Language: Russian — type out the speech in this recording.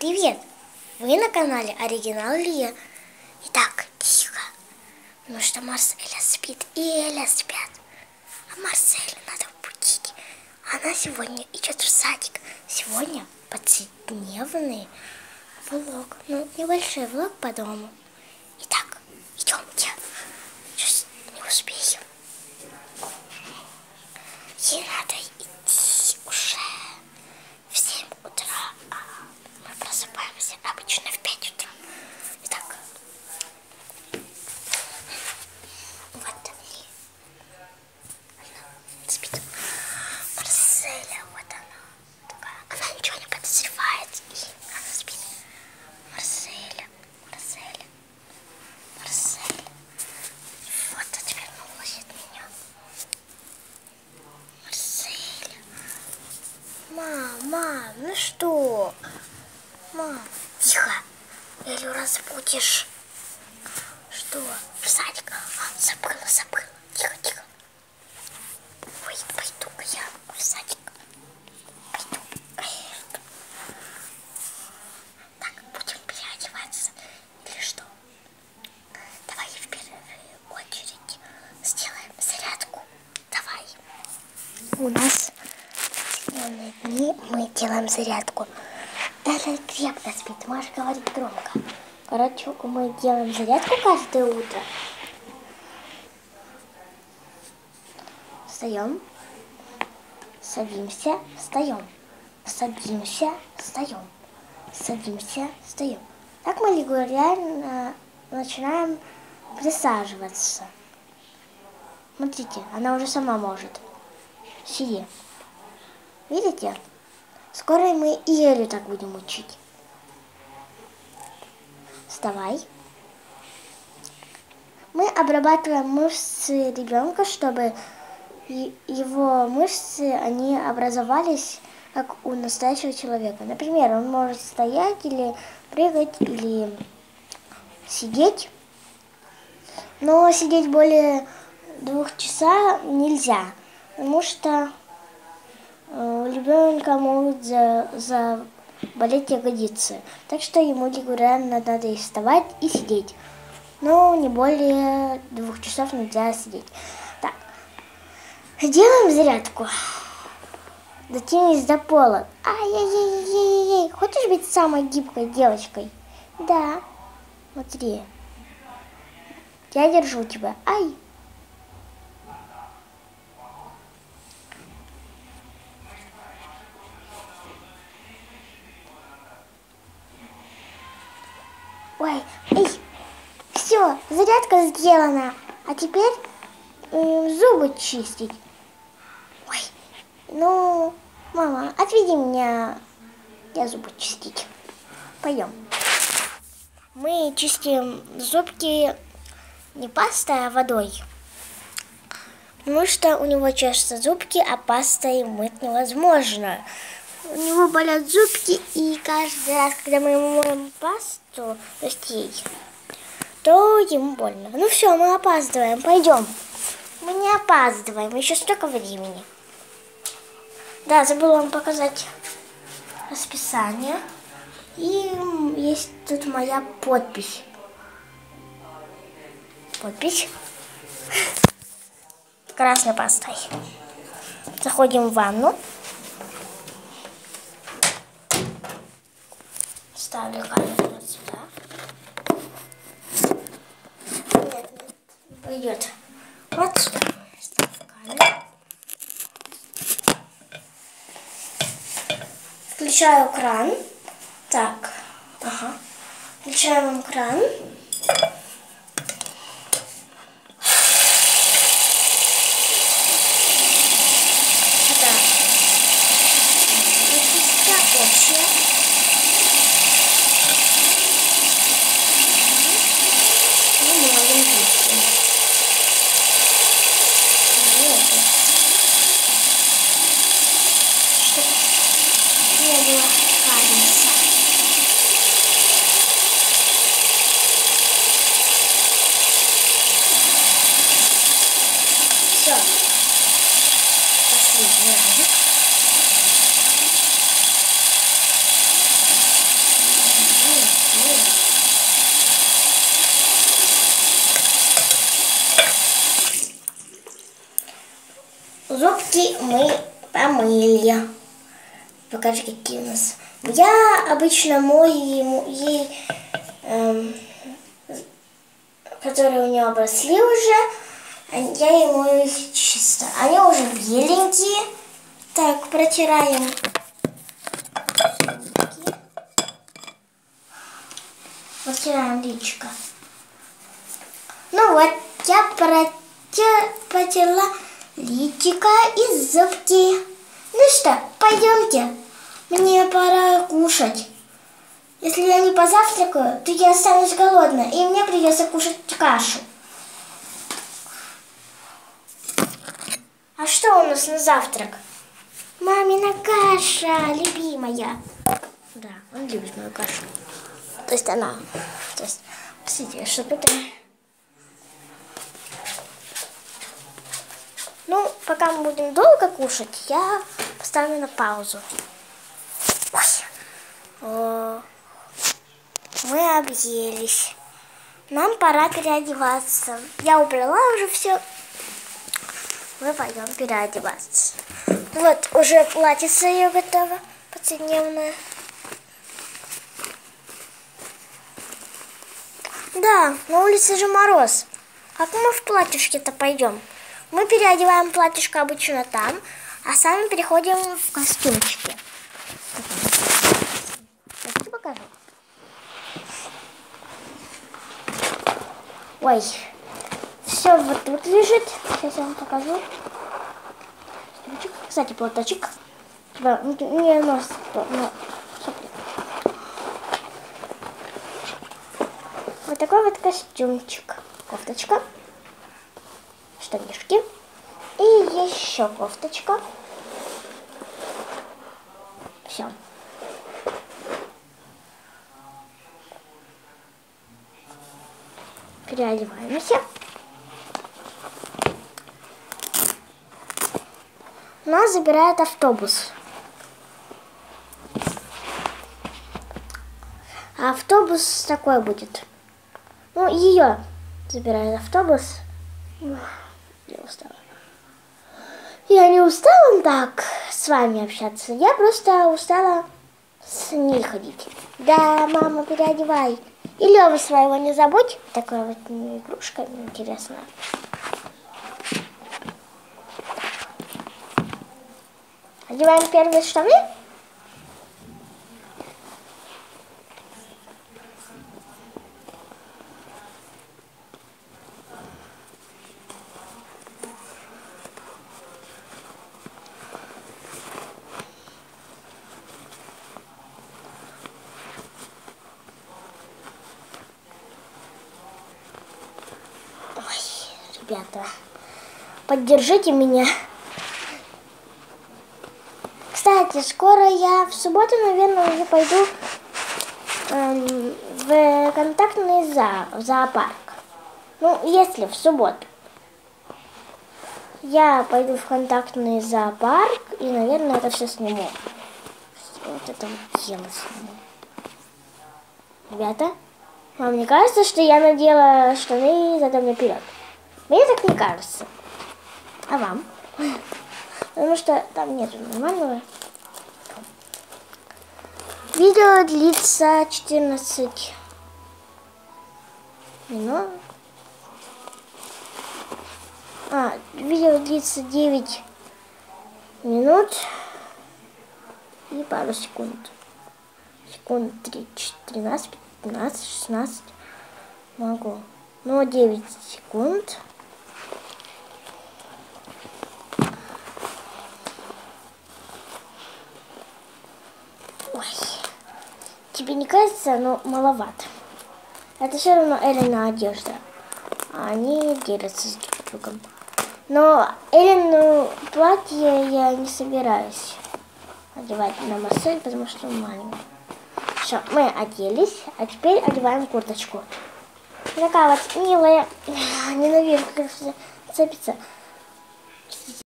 привет! Вы на канале Оригинал Лия. Итак, тихо, потому что Марселя спит и Эля спят. А Марселю надо будить. Она сегодня идет в садик. Сегодня пятидневный влог. Ну, небольшой влог по дому. Итак, идемте. Сейчас не успеем. Ей надо идти уже в 7 утра. Мы просыпаемся обычно в 5 утра. Итак, вот они. Она спит. Марселя, вот она. Такая. Она ничего не подозревает. И она спит. Марселя, Марселя, Марселя. Вот отвернулась от меня. Марселя. Мам, ну что? Мам, тихо. Элю разбудишь. Что? В садик? Забыла. Тихо. Ой, пойду-ка я в садик. Пойду. Так, будем переодеваться. Или что? Давай в первую очередь сделаем зарядку. Давай. У нас сегодня дни мы делаем зарядку. Эля крепко спит, Маша говорит громко. Короче, мы делаем зарядку каждое утро. Встаем, садимся, встаем, садимся, встаем, садимся, встаем. Так мы регулярно начинаем присаживаться. Смотрите, она уже сама может. Сиди. Видите? Скоро мы и Элю так будем учить. Вставай. Мы обрабатываем мышцы ребенка, чтобы его мышцы, они образовались, как у настоящего человека. Например, он может стоять или прыгать, или сидеть. Но сидеть более 2 часов нельзя, потому что у ребенка могут заболеть ягодицы. Так что ему регулярно надо и вставать, и сидеть. Но не более 2 часов нельзя сидеть. Так, делаем зарядку. Дотянись до пола. Ай-яй-яй-яй-яй. Хочешь быть самой гибкой девочкой? Да. Смотри. Я держу тебя. Ай. Ой, все, зарядка сделана. А теперь зубы чистить. Ой, ну, мама, отведи меня, я зубы чистить. Пойдем. Мы чистим зубки не пастой, а водой. Потому что у него чешутся зубки, а пастой мыть невозможно. У него болят зубки, и каждый раз, когда мы ему моем пасту, то ему больно. Ну все, мы опаздываем, пойдем. Мы не опаздываем, еще столько времени. Да, забыла вам показать расписание. И есть тут моя подпись. Подпись. Красной пастой. Заходим в ванну. Ставлю камеру вот сюда. Нет, пойдет. Вот сюда. Ставлю камеру. Включаю кран. Так. Ага. Включаем кран. Так. Очистка общая. Зубки мы помыли. Покажи, какие у нас. Я обычно мою ей, которые у нее обросли уже, я ей мою их чисто. Они уже беленькие. Так, протираем. Протираем личико. Ну вот, я протерла личико и зубки. Ну что, пойдемте. Мне пора кушать. Если я не позавтракаю, то я останусь голодна, и мне придется кушать кашу. А что у нас на завтрак? Мамина каша, любимая. Да, он любит мою кашу. То есть она. То есть, посмотрите, что тут. Ну, пока мы будем долго кушать, я поставлю на паузу. О, мы объелись. Нам пора переодеваться. Я убрала уже все. Мы пойдем переодеваться. Вот, уже платьице ее готово, повседневное. Да, на улице же мороз. Как мы в платьишке-то пойдем? Мы переодеваем платьишко обычно там, а сами переходим в костюмчики. Я покажу. Ой, все вот тут лежит. Сейчас я вам покажу. Кстати, платочек. Не нос, но вот такой вот костюмчик. Кофточка. Штанишки. И еще кофточка. Все. Переодеваемся. Нас забирает автобус. А автобус такой будет. Ну, ее забирает автобус. Я устала. Я не устала так с вами общаться. Я просто устала с ней ходить. Да, мама, переодевай. И Лёву своего не забудь. Такая вот игрушка интересная. Одеваем первые штаны. Ой, ребята, поддержите меня. Кстати, скоро я в субботу, наверное, уже пойду в контактный зоопарк. Ну, если в субботу. Я пойду в контактный зоопарк и, наверное, это все сниму. Вот это вот дело сниму. Ребята, вам не кажется, что я надела штаны задом наперед? Мне так не кажется. А вам? Потому что там нету нормального. Видео длится 14 минут. Видео длится 9 минут и пару секунд. Секунд 13, 15, 16 могу. Но 9 секунд. Ой, тебе не кажется, но маловато. Это все равно Эллина одежда. Они делятся с друг другом. Но Эллину платье я не собираюсь одевать на Марсель, потому что он маленький. Все, мы оделись, а теперь одеваем курточку. Такая вот милая. Ненавижу, как цепится.